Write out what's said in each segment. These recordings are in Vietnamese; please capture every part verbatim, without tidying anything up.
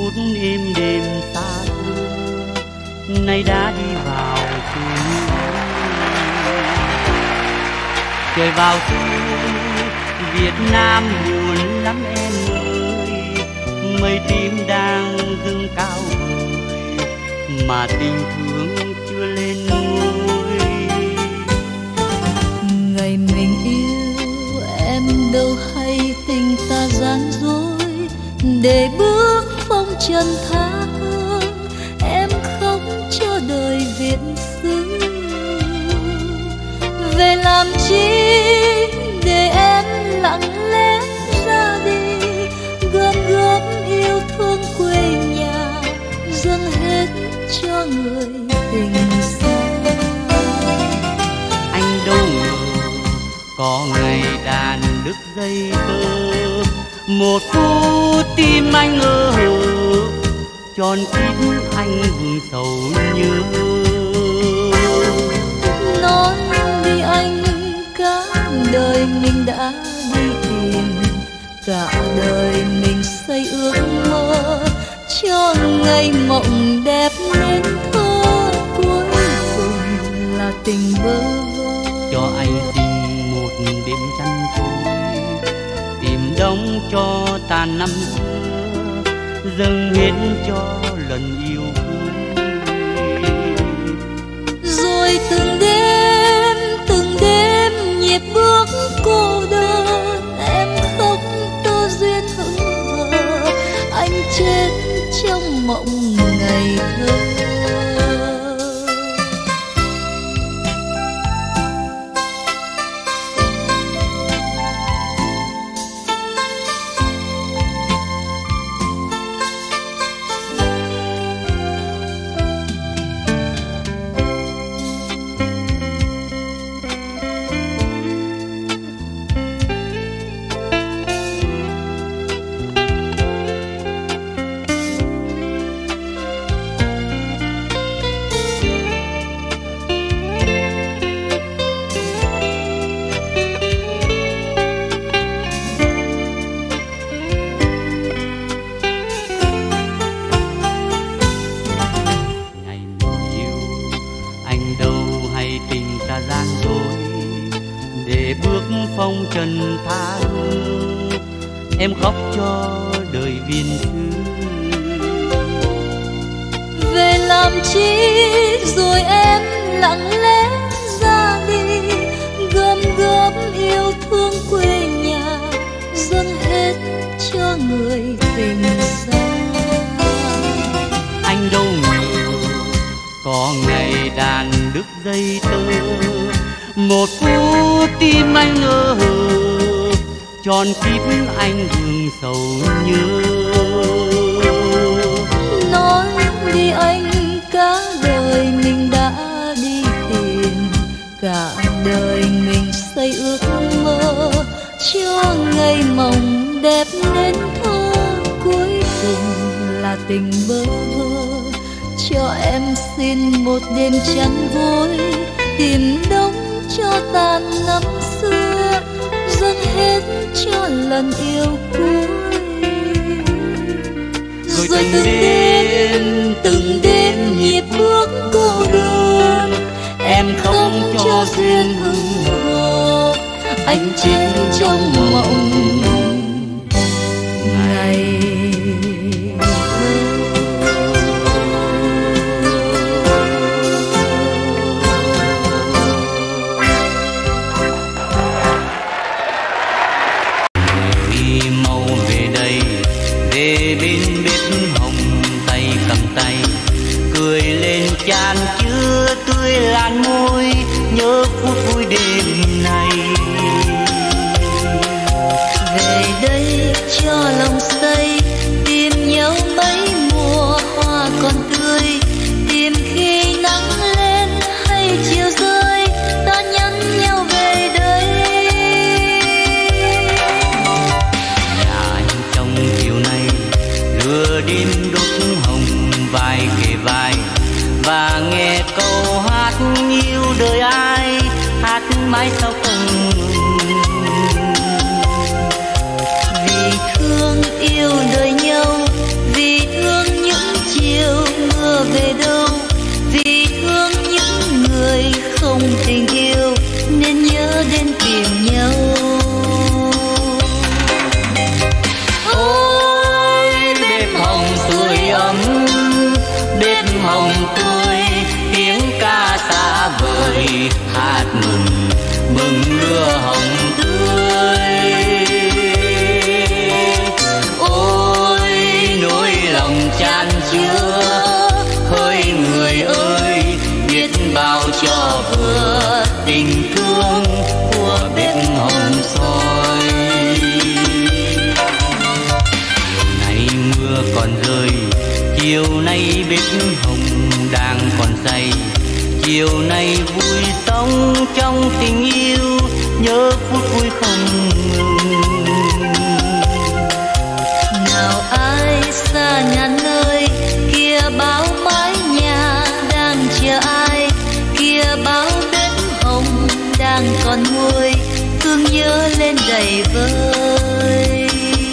phút êm đềm xa xưa nay đã đi vào cuối. Trời vào xuôi Việt Nam buồn lắm em ơi, mây tím đang dâng cao vời mà tình thương chưa lên ngôi. Ngày mình yêu em đâu hay tình ta gian dối, để bước phong trần tha hương em khóc cho đời Việt xứ. Về làm chi để em lặng lẽ ra đi, gom góp yêu thương quê nhà dâng hết cho người tình xa. Anh đâu ngờ có ngày đàn đứt dây tơ, một phút tim anh ngỡ hờ tròn kín anh vương sầu nhớ. Nói đi anh, cả đời mình đã đi tìm, cả đời mình xây ước mơ cho ngày mộng đẹp nên thơ, cuối cùng là tình bơ vơ. Cho anh xin một đêm chăn trôi, tìm đóng cho tàn năm xưa, dâng hết cho lần yêu cuối. Rồi từng đêm từng đêm nhịp bước cô đơn, em khóc tơ duyên hững hờ, anh chết trong mộng ngày thơ. Phong trần tha hương em khóc cho đời viên xứ. Về làm chi rồi em lặng lẽ ra đi, gom góp yêu thương quê nhà dâng hết cho người tình xa. Anh đâu ngờ có ngày đàn đứt dây tơ, một phút tim anh ngỡ hờ tròn kín anh vương sầu nhớ. Nói đi anh, cả đời mình đã đi tìm, cả đời mình xây ước mơ cho ngày mộng đẹp nên thơ, cuối cùng là tình bơ vơ. Cho em xin một đêm chăn gối, tìm đóng cho tàn năm xưa, dâng hết cho lần yêu cuối. Rồi, Rồi từng đêm từng đêm nhịp bước cô đơn, em không cho duyên hững hờ, anh chết trong mộng ngày bên bếp hồng tay cầm tay, cười lên chan chứa tươi lan môi, nhớ phút vui đêm này. chiều nay vui sống trong tình yêu, nhớ phút vui không ngừng. Nào ai xa ngàn nơi, kia báo mái nhà đang chờ ai, kia báo bếp hồng đang còn nguôi, thương nhớ lên đầy vơi.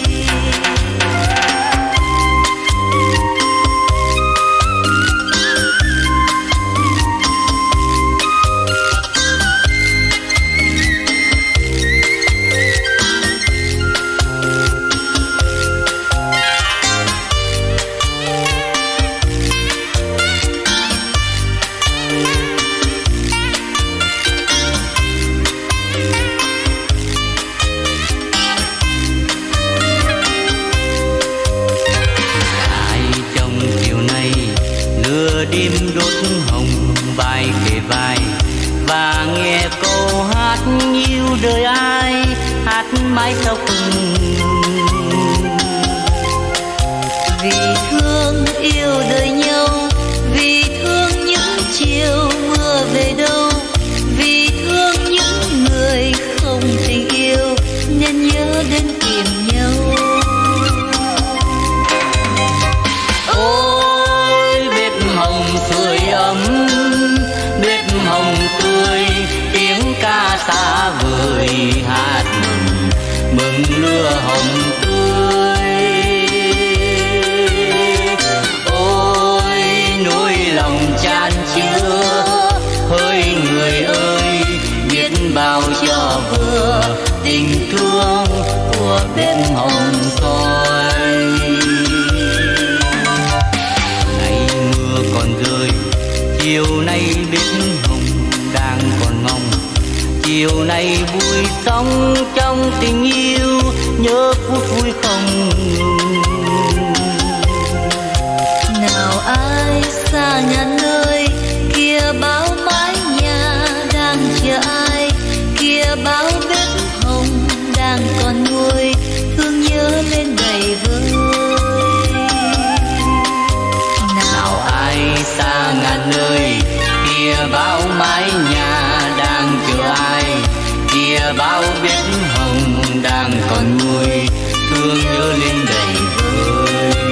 Đêm đốt hồng vai kề vai và nghe câu hát yêu đời ai, hát mãi sao không ngừng. Vì thương yêu đời nhau, vì thương những chiều mưa về đâu, vì thương những người không tình yêu nên nhớ đến tìm nhau. Sưởi ấm bếp hồng tươi, tiếng ca xa vời hát mừng mừng lửa hồng tươi. Ôi nỗi lòng chan chứa hỡi người ơi, biết bao cho vừa tình thương của bếp hồng soi. Còn rơi chiều nay bếp hồng đang còn ngóng, chiều nay vui sống trong tình yêu, nhớ phút vui không ngừng. Nào ai xa ngàn nơi, kia báo mái nhà đang chờ ai, kia báo bếp hồng đang còn nguôi, thương nhớ lên đầy vơi. Xa ngàn nơi, kia báo mái nhà đang chờ ai, kia báo bếp hồng đang còn nguôi, thương nhớ lên đầy vơi.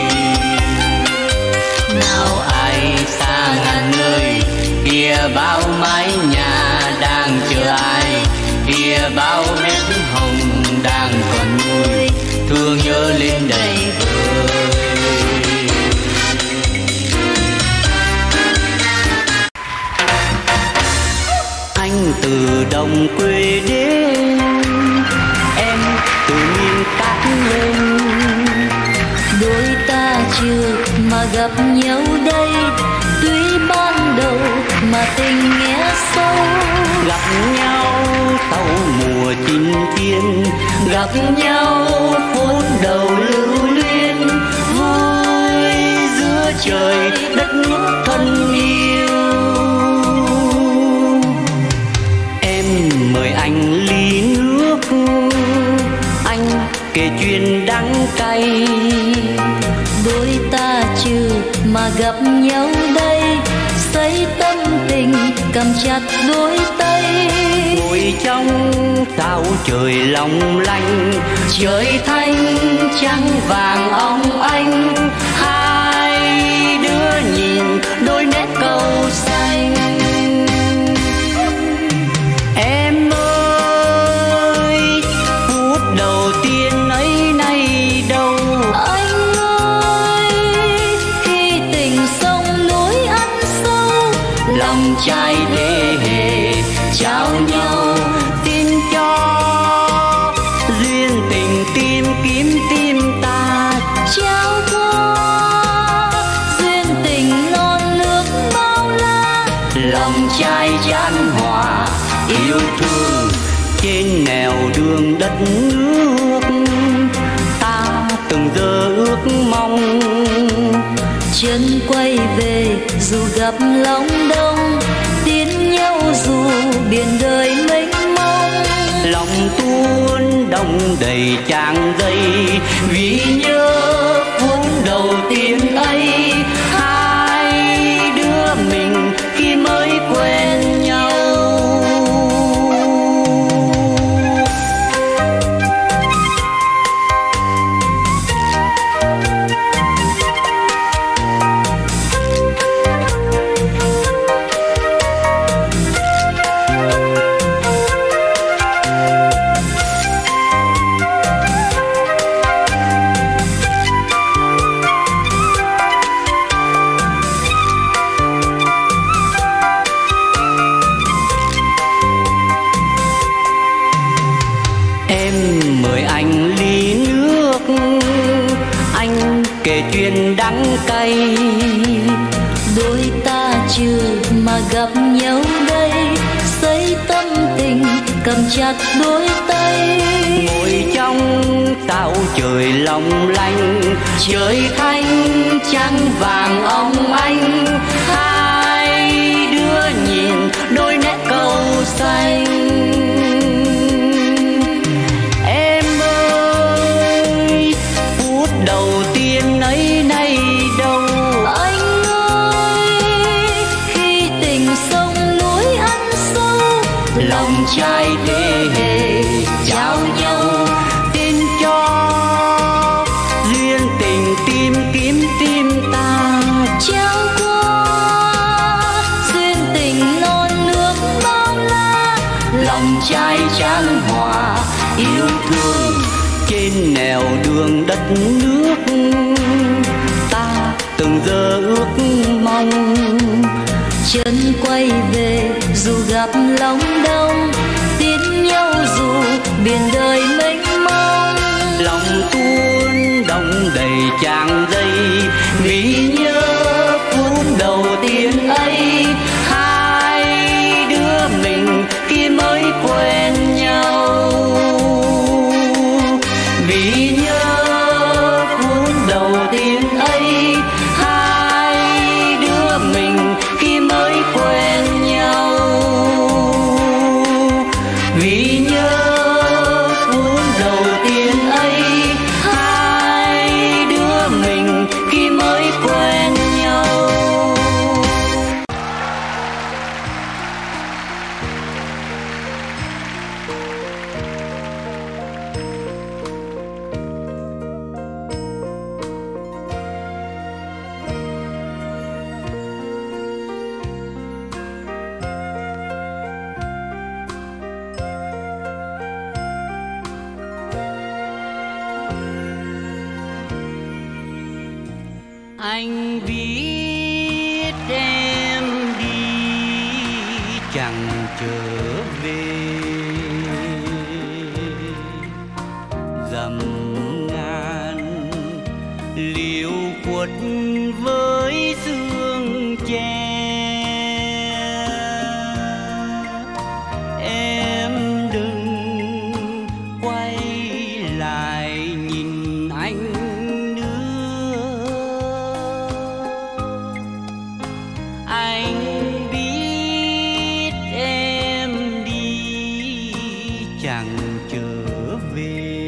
Nào ai xa ngàn nơi, kia báo mái nhà đang chờ ai, kia báo bếp hồng đang còn nguôi, thương nhớ lên đầy vơi. Anh từ đồng quê đến, em từ miền cát lên, đôi ta chưa mà gặp nhau đây, tuy ban đầu mà tình nghe sâu. Gặp nhau sau mùa chinh thiên, gặp nhau phút đầu lưu luyến, vui giữa trời đất nước thân yêu. Mời anh ly nước, anh kể chuyện đắng cay, đôi ta chưa mà gặp nhau đây, xây tâm tình cầm chặt đôi tay. Ngồi trong sao trời long lanh, trời thanh trắng vàng óng ánh, hai đứa nhìn đôi nét câu xanh. Em ơi, phút đầu tiên ấy nay đâu? Anh ơi, khi tình sông núi ăn sâu, lòng trai thế hệ trao nhau tin cho duyên tình tìm kiếm tim ta. Trao qua duyên tình non nước bao la, lòng trai chan hòa yêu thương trên nẻo đường đất nước, ta từng giờ ước mong chân quay về dù gặp lòng đông, tiến nhau dù biển đời mênh mông. lòng tuôn đong đầy trang giấy vì nhớ phút đầu tiên ấy, hai đứa mình khi mới kể chuyện đắng cay. Đôi ta chưa mà gặp nhau đây, xây tâm tình cầm chặt đôi tay. Ngồi trong sao trời long lanh, trời thanh trăng vàng óng ánh. Hai đứa nhìn đôi nét câu xanh. Em ơi, phút đầu tiên ấy nay đâu? Anh ơi, khi tình sông núi ăn sâu, lòng trai thế hệ trao nhau, tin cho duyên tình tìm kiếm tim ta trao qua duyên tình non nước bao la. lòng trai chan hòa yêu thương trên nẻo đường đất nước. Ta từng giờ ước mong chân quay về dù gặp lòng đông, tin nhau dù biển đời mênh mông. lòng tuôn đong đầy tràn dây vì nhớ phút đầu tiên ấy. Hai đứa mình khi mới quen nhau, vì nhớ phút đầu tiên ấy. Hai đứa mình khi mới quen nhau, vì nhớ phút đầu tiên ấy. Hai đứa mình khi mới quen nhau. Anh biết em đi chẳng trở về, dầm ngàn liều quật với sương che. Em đừng quay lại nhìn anh nữa. Anh biết em đi chẳng trở về,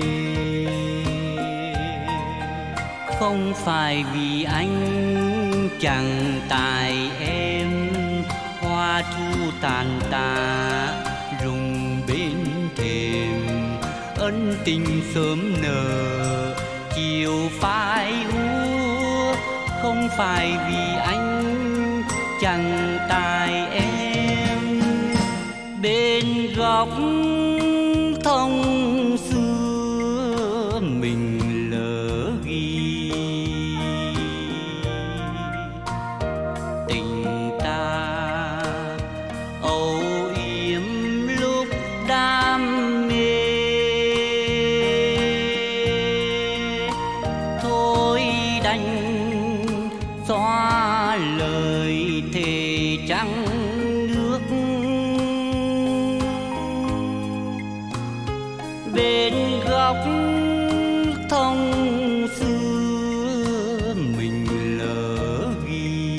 không phải vì anh chẳng tài em. Hoa thu tàn tạ rụng bên thềm, ân tình sớm nở chiều phai úa. Không phải vì anh chẳng tài em. Bên góc thông xưa mình lỡ ghi tình ta âu yếm lúc đam mê. Thôi đành xóa lời thề trắng nước. Bên góc thông xưa mình lỡ ghi.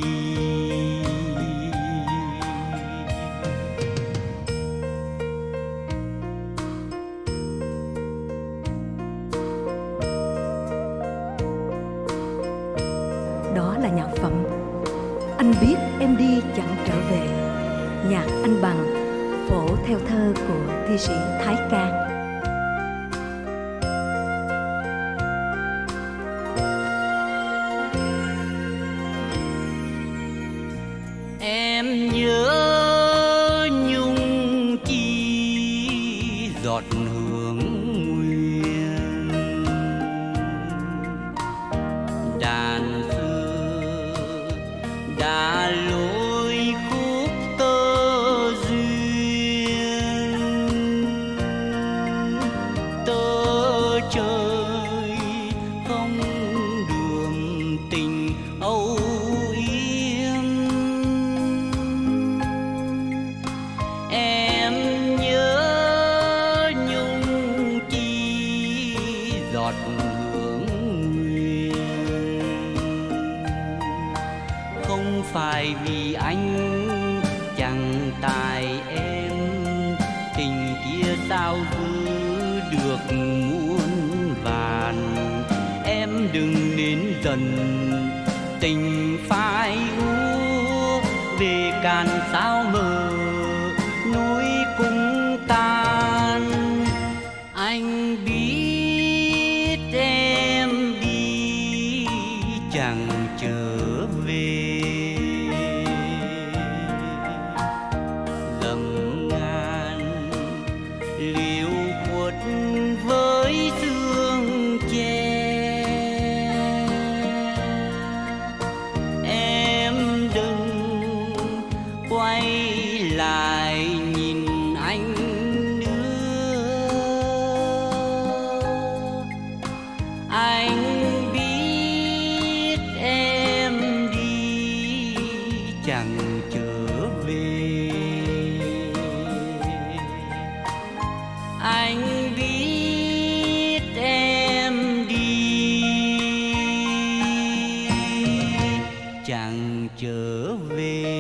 Đó là nhạc phẩm Anh biết em đi chẳng trở về, nhạc Anh Bằng, phổ theo thơ của thi sĩ Thái Can. Em nhớ nhung chi giọt hương nguyên, đàn xưa đã lối khúc tơ duyên. giọt hương nguyên. Không phải vì anh chẳng tài em, tình kia sao giữ được muôn vàn. Em đừng nên dần tình phai úa, về càn sao mờ núi cũng tan. Anh biết em đi chẳng trở về, dầm ngàn liều quất với sương che. Em đừng quay lại nhìn anh nữa, anh biết em đi chẳng trở về. Anh biết em đi chẳng trở về.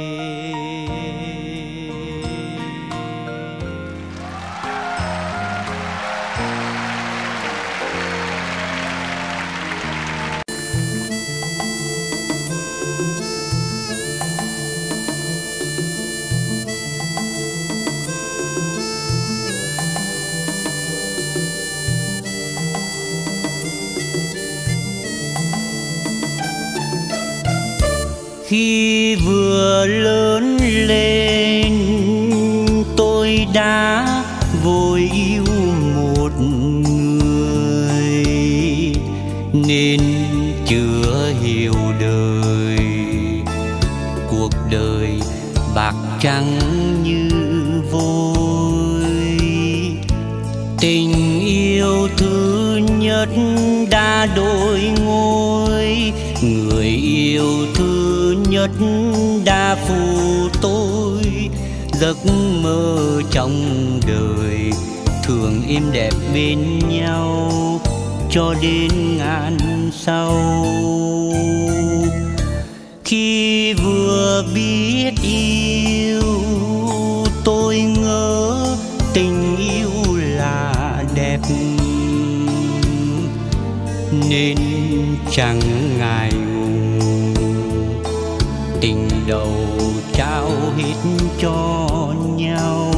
Khi vừa lớn lên tôi đã vội yêu một người, nên chưa hiểu đời cuộc đời bạc trắng như vôi. Tình yêu thứ nhất đã đổi ngôi, người yêu thứ nhất đã phụ tôi. Giấc mơ trong đời thường êm đẹp bên nhau cho đến ngàn sau. Khi vừa biết yêu tôi ngỡ tình yêu là đẹp, nên chẳng ngại ngùng tình đầu trao hết cho nhau.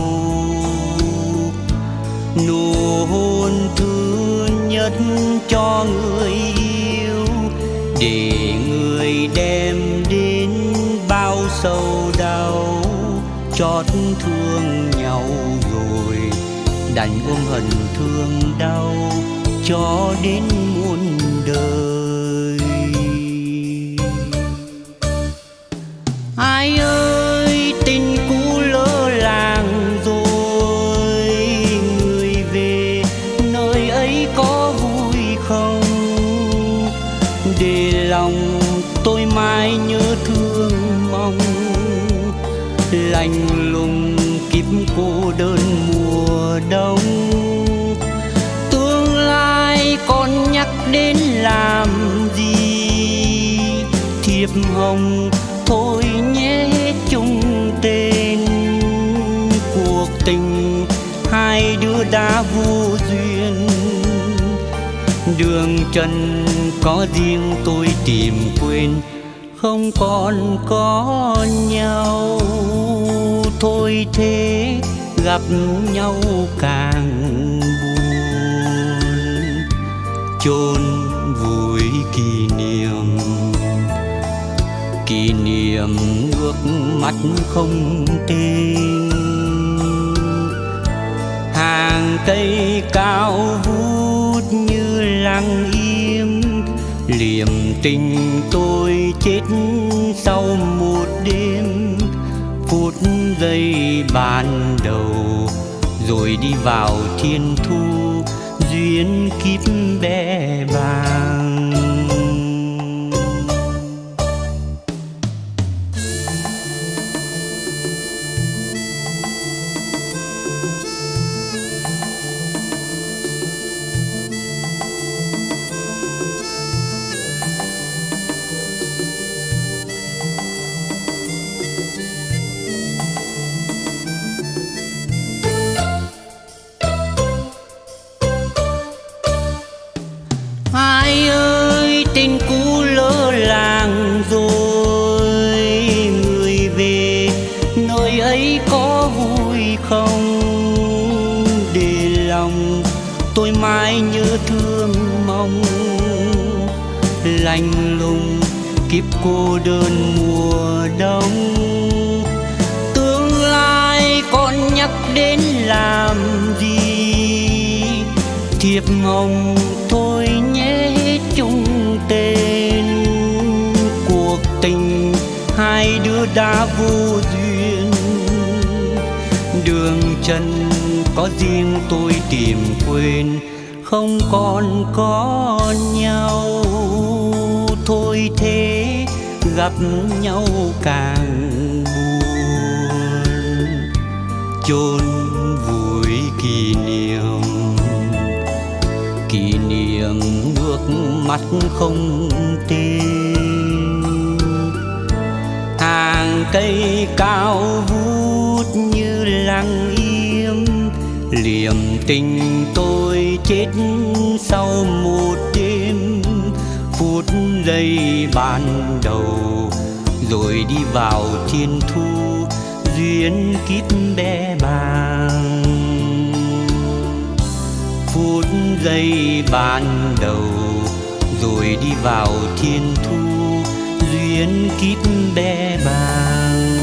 Nụ hôn thứ nhất cho người yêu, để người đem đến bao sầu đau. Chót thương nhau rồi đành ôm hận thương đau cho đến muôn đời. Ai ơi tình cũ lỡ làng rồi, người về nơi ấy có vui không? Để lòng tôi mãi nhớ thương mong, lạnh lùng kiếp cô đơn mùa đông. Tương lai còn nhắc đến làm gì, thiệp hồng thôi nhé chung tên. Cuộc tình hai đứa đã vô duyên, đường trần có riêng tôi tìm quên, không còn có nhau. Thôi thế gặp nhau càng buồn, chôn vùi kỷ niệm. Kỷ niệm nước mắt không tên, hàng cây cao vút như lặng im. Liềm tình tôi chết sau một đêm, phút giây ban đầu rồi đi vào thiên thu, duyên kiếp bé bàng. thương mong. Lạnh lùng kiếp cô đơn mùa đông, tương lai còn nhắc đến làm gì? Thiệp hồng thôi nhé hết chung tên, cuộc tình hai đứa đã vô duyên. Đường chân có riêng tôi tìm quên, không còn có nhau. Thôi thế gặp nhau càng buồn, chôn vùi kỷ niệm. Kỷ niệm nước mắt không tên, hàng cây cao vút như lặng im. Liềm tình tôi chết sau một đêm, phút giây ban đầu rồi đi vào thiên thu, duyên kiếp bé bàng. Phút giây ban đầu rồi đi vào thiên thu, duyên kiếp bé bàng.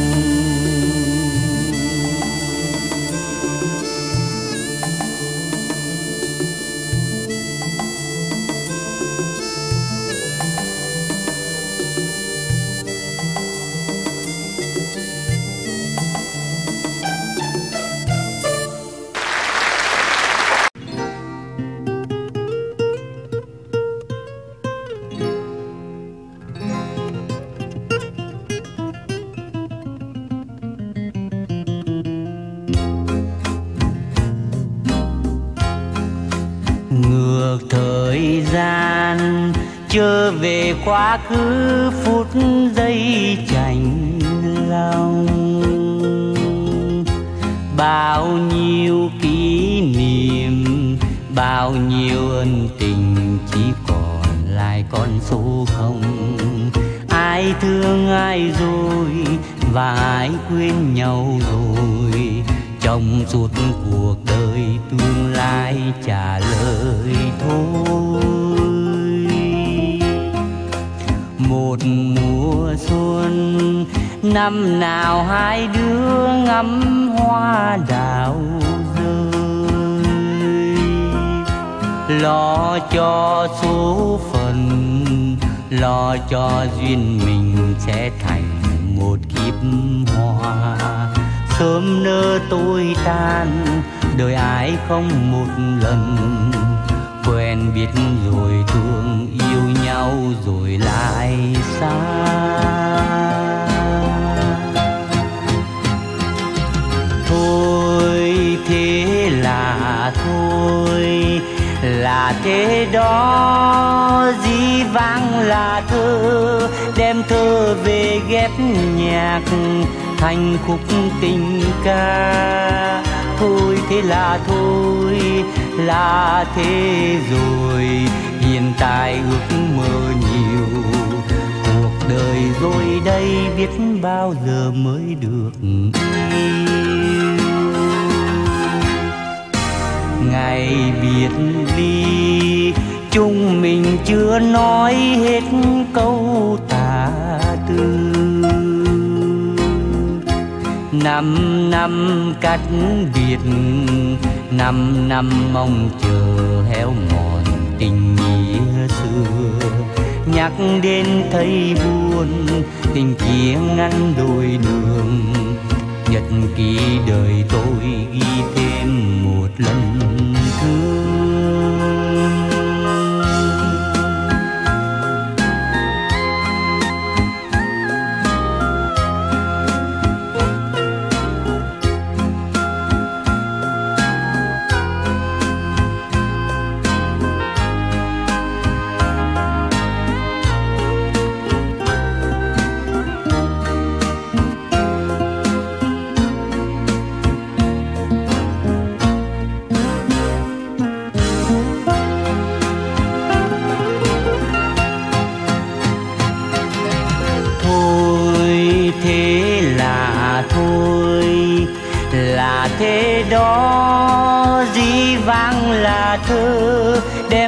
Ngược thời gian trở về quá khứ, phút giây chạnh lòng. Bao nhiêu kỷ niệm, bao nhiêu ân tình, chỉ còn lại con số không. Ai thương ai rồi và ai quên nhau rồi, trong suốt cuộc đời tương lai trả lời thôi. Một mùa xuân năm nào hai đứa ngắm hoa đào rơi, lo cho số phận, lo cho duyên mình sẽ thành một kiếp hoa. Sớm nỡ tôi tan, đời ai không một lần, quen biết rồi thương, yêu nhau rồi lại xa. Thôi thế là thôi, là thế đó, dĩ vãng là thơ, đem thơ về ghép nhạc thành khúc tình ca. Thôi thế là thôi, là thế rồi, hiện tại ước mơ nhiều. Cuộc đời rồi đây biết bao giờ mới được yêu. Ngày biệt ly chúng mình chưa nói hết câu tả tư. Năm năm cách biệt, năm năm mong chờ héo mòn tình nghĩa xưa. Nhắc đến thấy buồn, tình kia ngăn đôi đường. Nhật ký đời tôi ghi thêm một lần thương.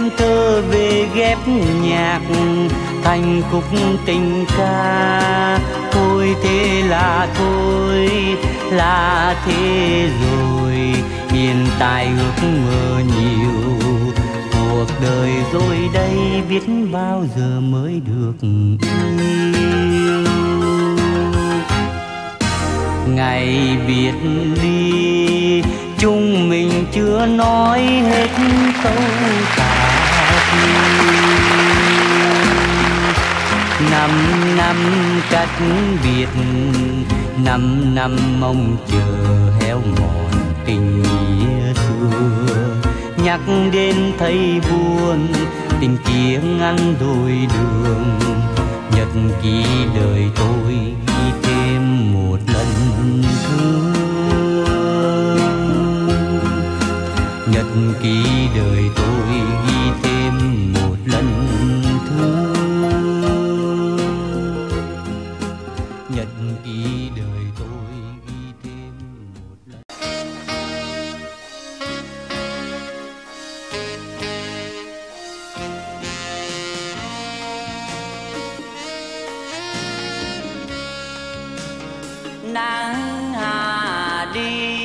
thơ về ghép nhạc thành khúc tình ca. Thôi thế là thôi, là thế rồi, hiện tại ước mơ nhiều, cuộc đời rồi đây biết bao giờ mới được yêu. Ngày biệt ly chúng mình chưa nói hết câu tạ thư. Năm năm cách biệt, năm năm mong chờ héo mòn tình nghĩa xưa. Nhắc đến thấy buồn, tình kia ngăn đôi đường. Nhật ký đời tôi ghi thêm một lần thương. Nhật ký đời tôi ghi thêm một lần thương. Nhật ký đời tôi ghi thêm một lần. Nắng hạ đi,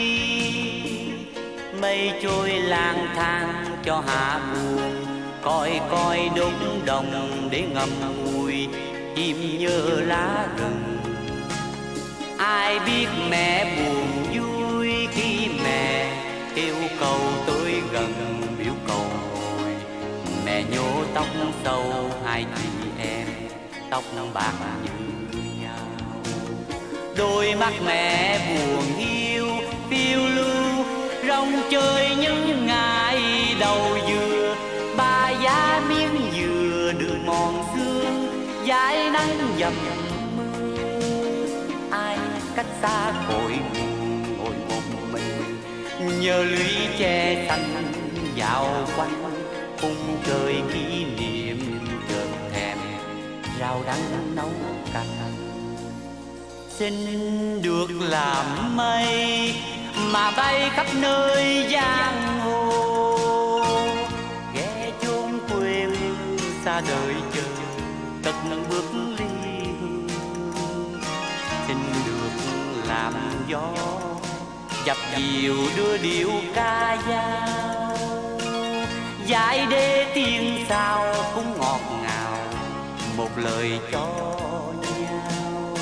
mây trôi lang thang cho hạ buồn. Coi coi đống đồng để ngậm ngùi, chim nhớ lá rừng. Ai biết mẹ buồn vui khi mẹ yêu cầu tới gần biểu cầu ngồi. Mẹ nhổ tóc sâu hai chị em, tóc bạc như nhau. Đôi mắt mẹ buồn hiu phiêu lưu, rong chơi những ngày đầu dừa. Ba giá miếng dừa đường mòn sương, dải nắng dầm mưa. Ai cách xa cội nguồn ngồi một mình, nhờ lũy tre xanh dạo quanh. Khung trời kỷ niệm chợt thèm rau đắng nấu canh. Xin được làm mây mà bay khắp nơi giang hồ, ghé chốn quê hương xa đời chờ tật bước ly hương. Xin được làm gió dập dìu đưa điệu ca dao, dải đê tiên sao cũng ngọt ngào một lời cho nhau.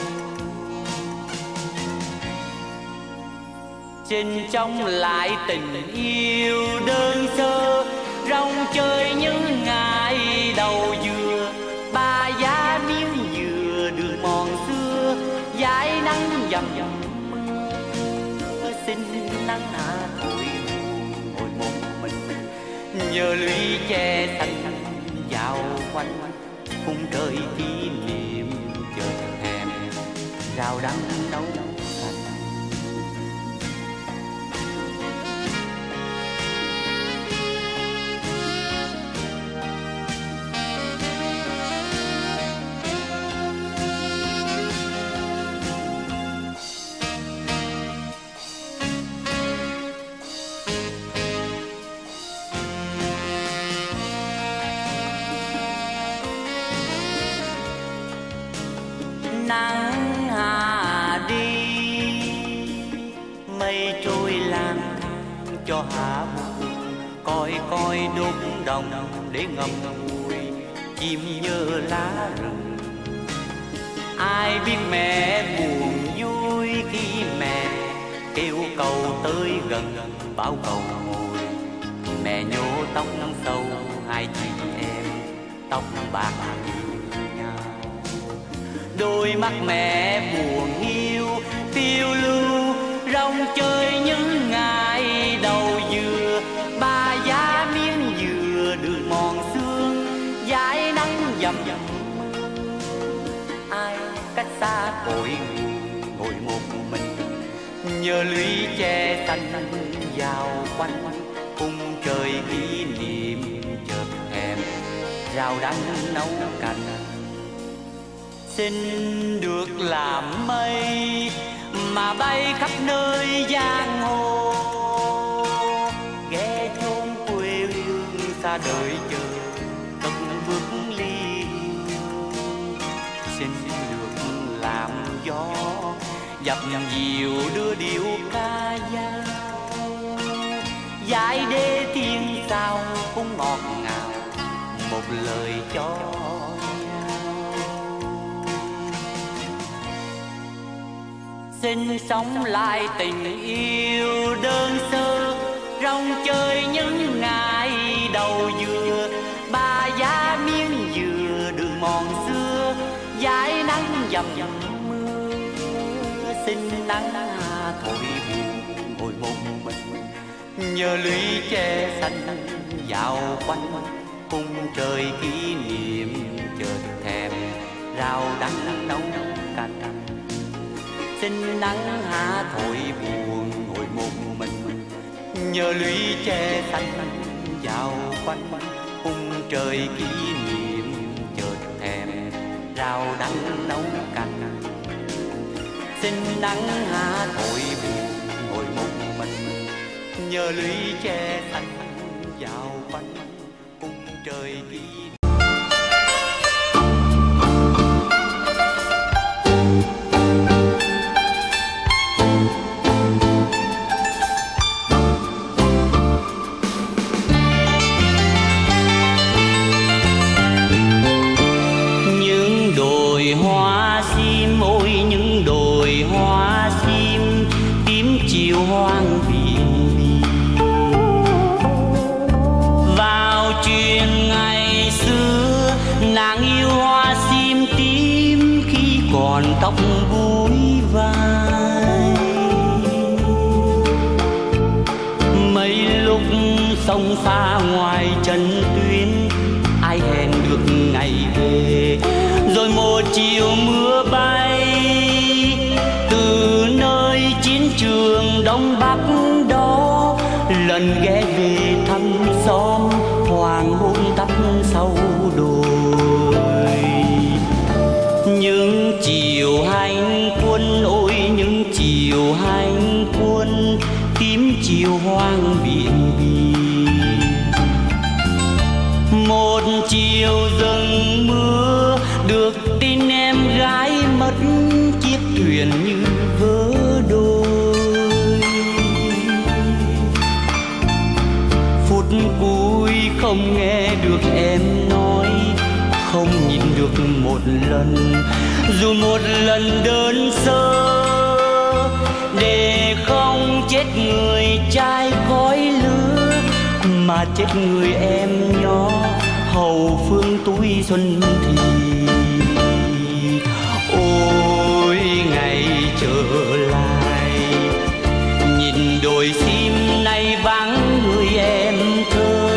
Xin trong lại tình yêu đơn sơ, rong chơi những ngày đầu dừa. Ba giá miếng dừa đường mòn xưa, dải nắng dầm dầm mưa. Xin nắng hạ thổi ngồi một mình, nhờ lũy tre xanh dạo quanh. Khung trời kỷ niệm chợt thèm rau đắng nấu canh. Nắng hạ đi, mây trôi lang thang cho hạ buồn. Coi coi đốt đồng để ngậm ngùi, chim nhớ lá rừng. Ai biết mẹ buồn vui khi mẹ kêu cầu tới gần bảo cầu ngồi. Mẹ nhổ tóc sâu hai chị em, tóc bạc như nhau. Đôi mắt mẹ buồn hiu phiêu lưu, rong chơi những ngày đầu dừa. Ba giá miếng dừa đường mòn sương, dải nắng dầm dầm mưa. Ai cách xa cội nguồn ngồi một mình, nhờ lũy tre xanh dạo quanh. Khung trời kỷ niệm chợt thèm rau đắng nấu canh. Xin được làm mây mà bay khắp nơi giang hồ, ghé chốn quê hương xa đời chờ cho nhau. Xin sống lại tình yêu đơn sơ, rong chơi những ngày đầu dừa, ba giá miếng dừa đường mòn xưa, dải nắng dầm dầm mưa. Xin nắng thổi buồn ngồi một mình, nhờ lũy tre xanh dạo quanh, khung trời kỷ niệm chợt thèm rau đắng nấu canh. Xin nắng hạ thổi buồn ngồi một mình, nhờ lũy tre xanh dạo quanh, khung trời kỷ niệm chợt thèm rau đắng nấu canh. Xin nắng hạ thổi buồn ngồi một mình, nhờ lũy tre xanh dạo quanh, khung trời kỷ niệm. Hoang biển bì vào chuyện ngày xưa, nàng yêu hoa sim tím khi còn tóc búi vai. Mấy lúc sông xa ngoài chân tuyến, ai hẹn được ngày về, rồi một chiều mưa bay từ nơi chiến trường Đông Bắc đó, lần ghé về thăm xóm hoàng hôn tắt sau đồi. Những chiều hành quân, ôi những chiều hành quân, tím chiều hoang biển bì. Một chiều rừng mưa, được tin em gái mất chiếc thuyền như vỡ đôi. Phút cuối không nghe được em nói, không nhìn được một lần, dù một lần đơn sơ, để không chết người trai khói lửa, mà chết người em nhỏ hầu phương túi xuân thì. Ôi ngày trở lại, nhìn đồi sim nay vắng người em thơ.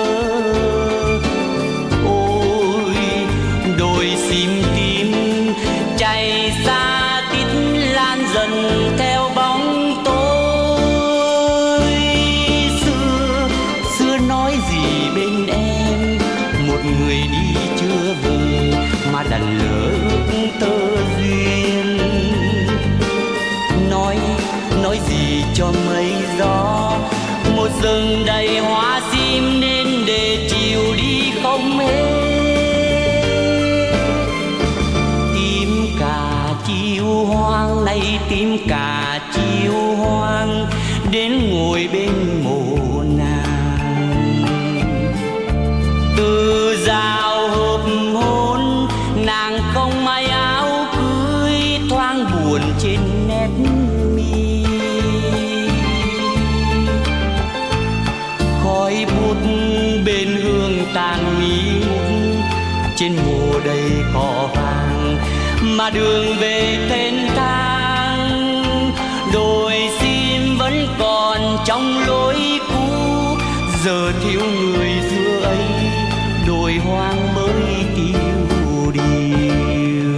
Ôi đồi sim tím chạy xa tít lan dần theo bóng tối. Xưa xưa nói gì bên em, một người đi chưa về mà đành lỡ ước tơ duyên. Nói nói gì cho mây gió, một rừng đầy hoa sim nên để chiều đi không hết. Tím cả chiều hoang nay, tím cả chiều hoang, đến ngồi bên mộ nàng. Từ rào hộp hôn, nàng không may áo cưới, thoáng buồn trên nét mi. Khói bút bên hương tàn nghi ngút, trên mùa đầy cỏ vàng, mà đường về thênh thang. Đồi sim vẫn còn trong lối cũ, giờ thiếu người xưa ấy, đồi hoang mới tiêu điều.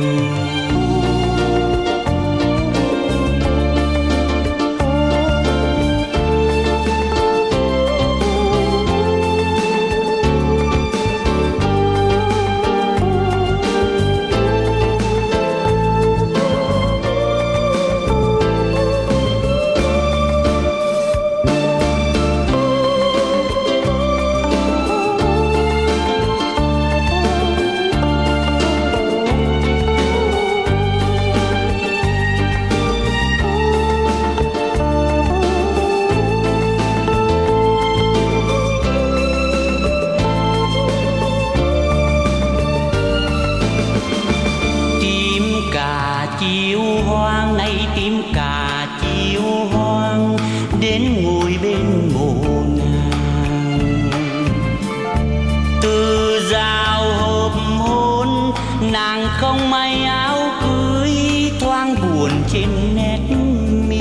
không may áo cưới thoáng buồn trên nét mi.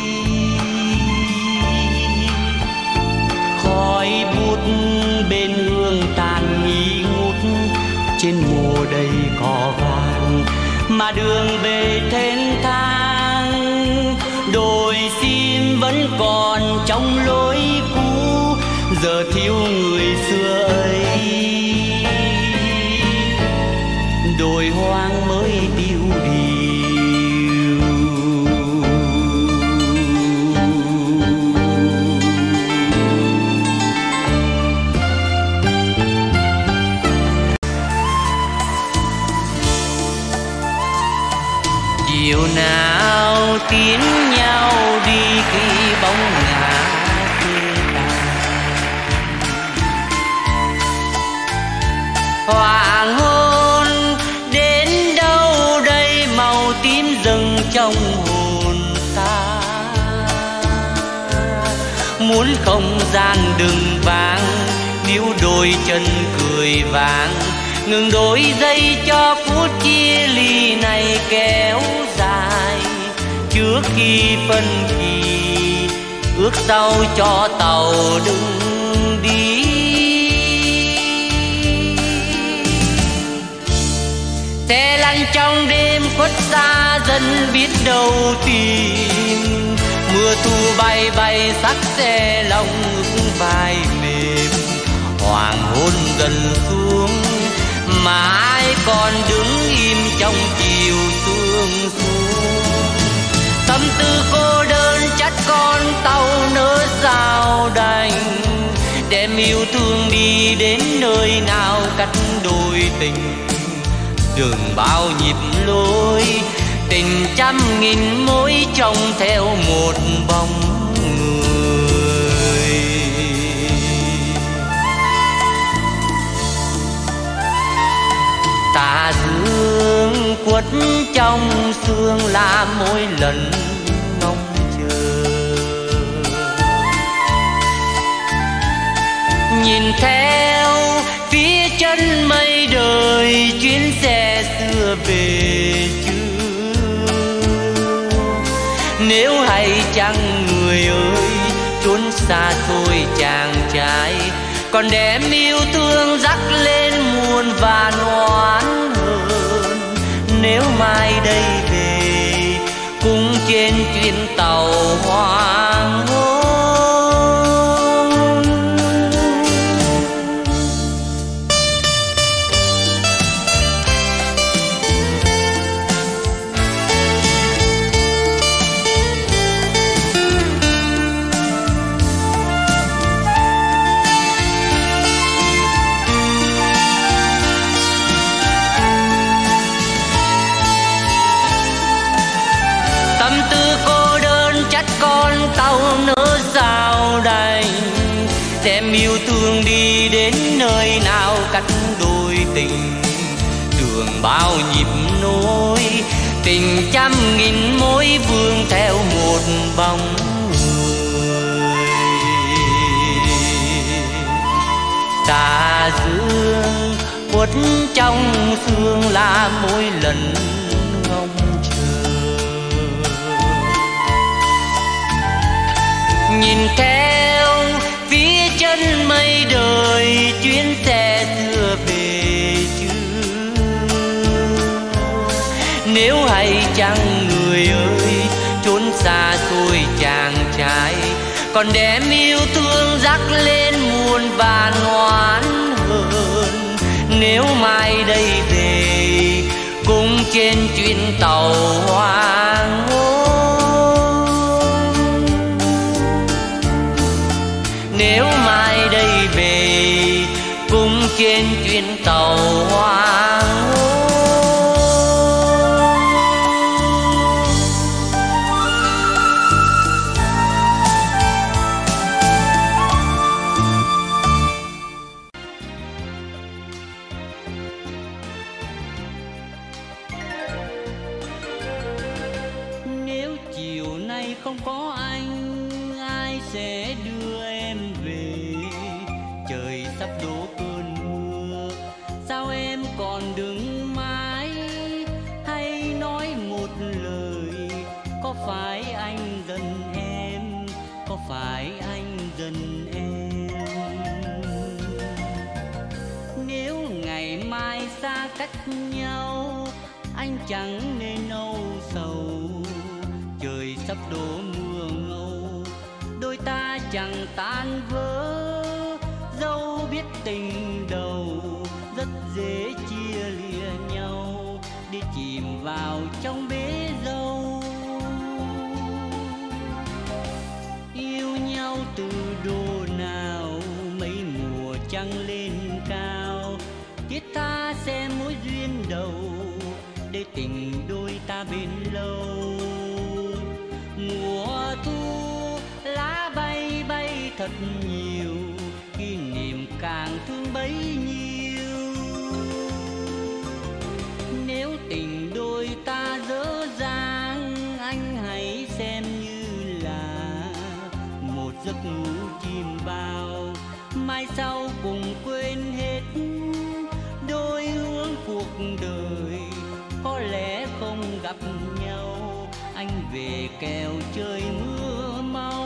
Khói bút bên hương tàn nghi ngút, trên mồ đầy cỏ vàng mà đường về thênh thang. Đồi sim vẫn còn trong lối cũ, giờ thiếu người xưa ấy. Đồi hoang mới điêu điều, chiều nào tiến nhau đi khi bóng ngả khuya tàn. Hoàng hôn đến đâu đây, màu tím dâng trong hồn ta. Muốn không gian đừng vang, níu đôi chân cười vàng, ngừng đôi giây cho phút chia ly này kéo dài. Trước khi phân kỳ, ước sau cho tàu đừng đi. Xe lăn trong đêm khuất xa dân biết đâu tìm. Mưa thu bay bay sắc xe lòng ước vai mềm. Hoàng hôn dần xuống mà ai còn đứng im trong chiều sương xuống. Tâm tư cô đơn chắc con tàu nỡ sao đành, đem yêu thương đi đến nơi nào cách đôi tình. Đường bao nhịp lối, tình trăm nghìn mối trông theo một bóng người. Tà dương quất trong sương là mỗi lần ngóng chờ. Nhìn theo phía chân mây đời, chuyến xe xưa về chưa. Nếu hay chăng người ơi, trốn xa xôi chàng trai, còn đem yêu thương dắt lên muôn vàn oán hờn. Nếu mai đây về cùng trên chuyến tàu hoàng hôn. Tâm tư cô đơn trách con tàu nỡ sao đành, đem yêu thương đi đến nơi nào cách đôi tình. Đường bao nhịp nối, tình trăm nghìn mối vương theo một bóng người. Tà dương quất trong sương là mỗi lần ngóng chờ. Nhìn theo phía chân mây đời, chuyến xe xưa về chưa. Nếu hay chăng người ơi, trốn xa xôi chàng trai, còn đem yêu thương dắt lên muôn vàn oán hờn. Nếu mai đây về cùng trên chuyến tàu hoàng hôn. Nếu mai đây về cùng trên chuyến tàu hoàng hôn. Nếu chiều nay không có anh, ai sẽ đưa em về? Trời sắp đổ cơn mưa, sao em còn đứng mãi phải anh giận em, có phải anh giận em? Nếu ngày mai xa cách nhau, anh chẳng nên âu sầu. Trời sắp đổ mưa ngâu, đôi ta chẳng tan vỡ. Dẫu biết tình đầu rất dễ chia lìa nhau, để chìm vào trong bể dâu. Yêu nhau từ độ nào, mấy mùa trăng lên cao. Thiết tha sẽ mối duyên đầu, để tình đôi ta bền lâu. Mùa thu lá bay bay thật nhiều, kỷ niệm càng thương bấy nhiêu. Nếu tình đôi ta dở dang, anh hãy xem như là một giấc ngủ chìm bao. Mai sau cùng quên hết đôi hướng cuộc đời, có lẽ không gặp nhau. Anh về kèo trời mưa mau.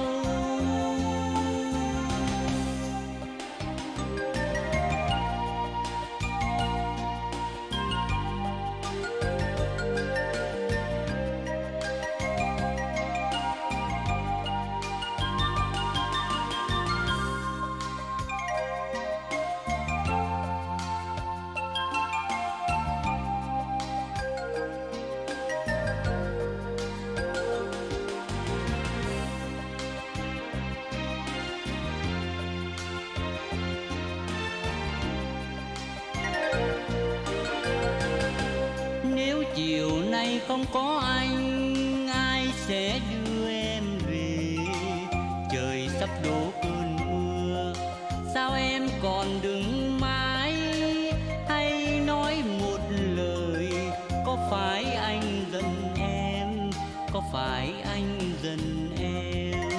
Chiều nay không có anh, ai sẽ đưa em về? Trời sắp đổ cơn mưa, sao em còn đứng mãi? Hay nói một lời, có phải anh giận em, có phải anh giận em?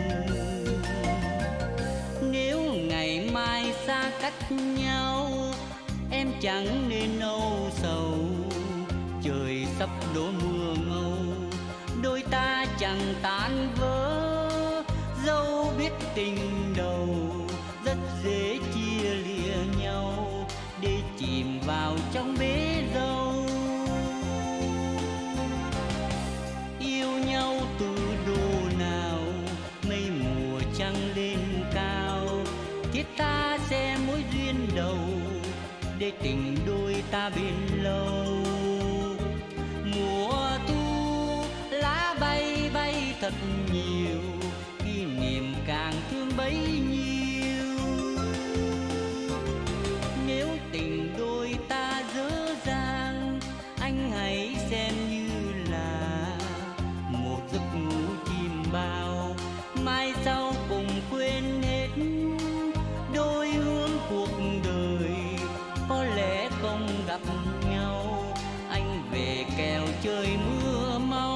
Nếu ngày mai xa cách nhau, em chẳng nên âu sầu. Trời sắp đổ mưa ngâu, đôi ta chẳng tan vỡ. Dẫu biết tình đầu rất dễ chia lìa nhau, để chìm vào trong bể dâu. Yêu nhau từ độ nào, mây mùa trăng lên cao. Thiết ta sẽ mối duyên đầu, để tình đôi ta bền lâu. Mùa thu lá bay bay thật nhiều, kỷ niệm càng thương bấy nhiêu. Nếu tình đôi ta dở dang, anh hãy xem như là một giấc ngủ chìm bao. Mai sau cùng quên hết đôi hướng cuộc đời, có lẽ không gặp nhau. Anh về kèo trời mưa mau.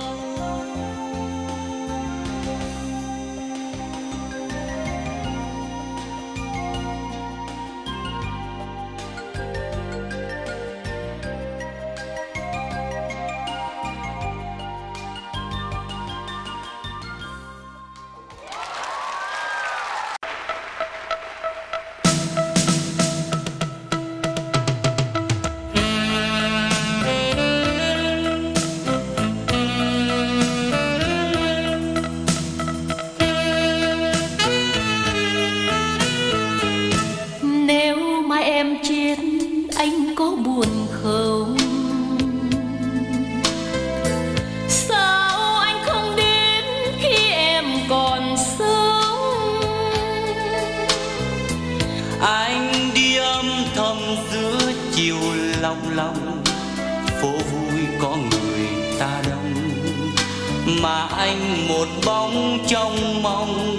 phố vui có người ta đông, mà anh một bóng trong mong.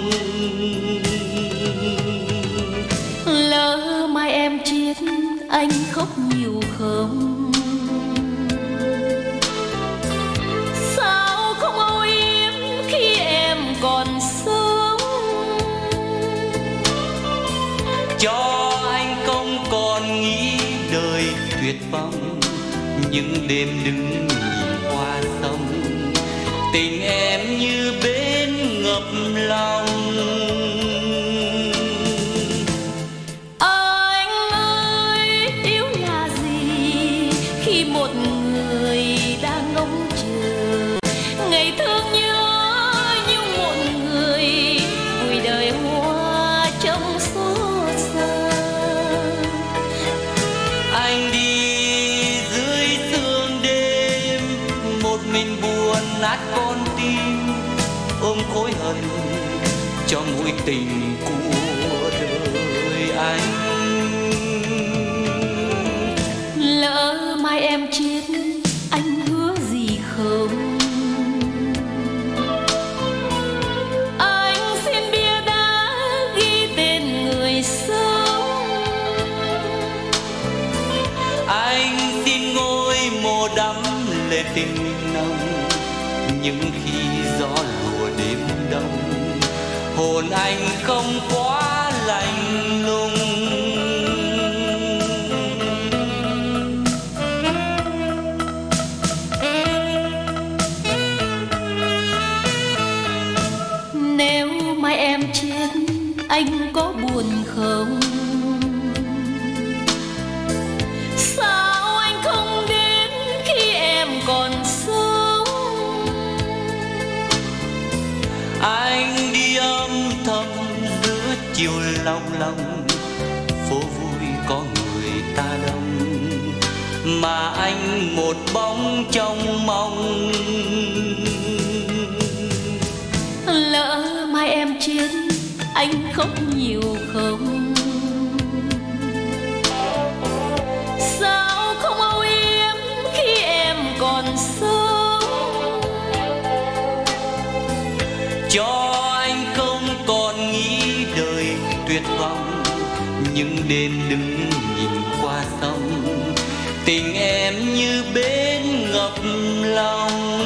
Lỡ mai em chết anh khóc nhiều không? Sao không âu yếm khi em còn sống? Cho anh không còn nghĩ đời tuyệt vọng, những đêm đứng nhìn qua sông, tình em như bến ngập lòng. Anh ơi, yêu là gì khi một người đang ngóng chờ ngày thương nhớ như một người vui đời hoa trong số xa. Anh đi dưới sương đêm, một mình buồn nát con tim, ôm khối hận cho mối tình của đời anh. Lỡ mai em chết, anh hứa gì không? Anh xin bia đá ghi tên người sống. Anh xin ngôi mộ đắm lệ tình nồng, những khi gió lùa đêm đông, hồn anh không quá lạnh lùng. Nếu mai em chết, anh có buồn không? Sao anh không đến khi em còn sống? Anh đi âm thầm giữa chiều long long, phố vui có người ta đông, mà anh một bóng trong mong. Lỡ mai em chết, anh khóc nhiều không? Sao không âu yếm khi em còn sống? Cho anh không còn nghĩ đời tuyệt vọng, những đêm đứng nhìn qua sông, tình em như bến ngập lòng.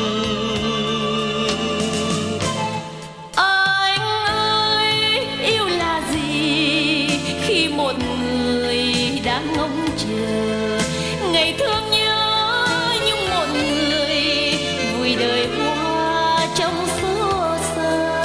Anh ơi, yêu là gì khi một người đang ngóng chờ ngày thương nhớ như một người vui đời hoa trong số xa.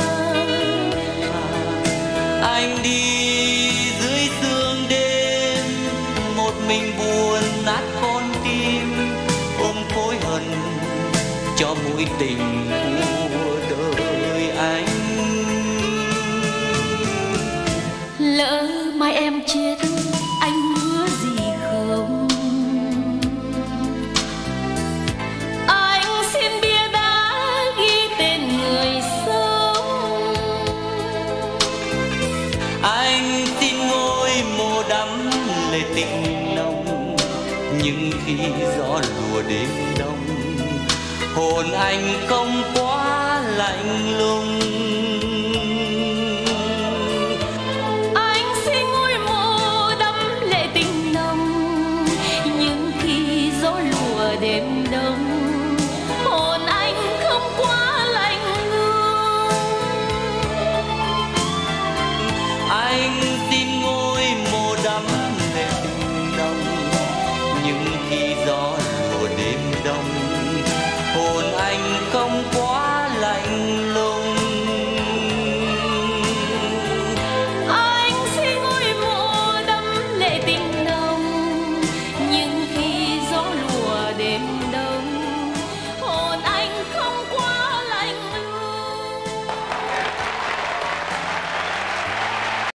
Anh đi dưới sương đêm, một mình buồn nát con tim, ôm khối hận cho mối tình của đời anh. Lỡ mai em chết, anh hứa gì không? Anh xin bia đá ghi tên người sống. Anh xin ngôi mộ đắm lệ tình nồng, nhưng khi gió lùa đêm đông, hồn anh không quá lạnh lùng.